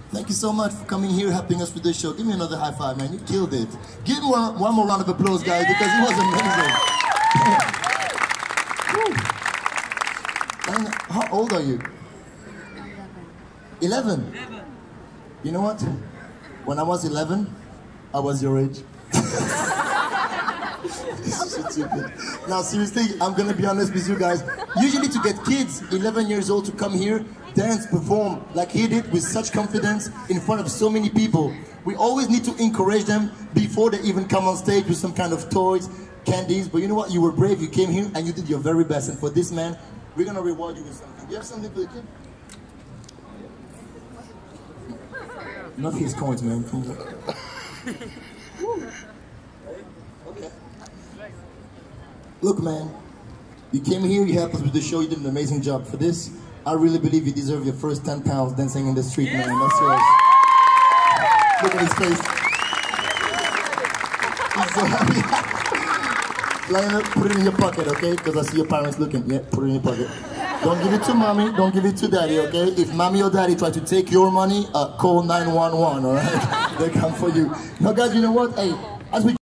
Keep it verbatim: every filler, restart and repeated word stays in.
Thank you so much for coming here, helping us with this show. Give me another high five, man. You killed it. Give me one, one more round of applause, guys, because it was amazing. And how old are you? Eleven. Eleven. You know what? When I was eleven, I was your age. Now seriously, I'm gonna be honest with you guys. Usually to get kids eleven years old to come here, dance, perform like he did with such confidence in front of so many people, we always need to encourage them before they even come on stage with some kind of toys, candies. But you know what? You were brave, you came here and you did your very best. And for this man, we're gonna reward you with something. Do you have something for the kid? Not his coins, man. Okay. Look, man, you came here, you helped us with the show, you did an amazing job. For this, I really believe you deserve your first ten pounds dancing in the street, man. That's yours. Look at his face. He's so happy. Lionel, put it in your pocket, okay? Because I see your parents looking. Yeah, put it in your pocket. Don't give it to mommy, don't give it to daddy, okay? If mommy or daddy try to take your money, uh, call nine one one, all right? They come for you. Now, guys, you know what? Hey, as we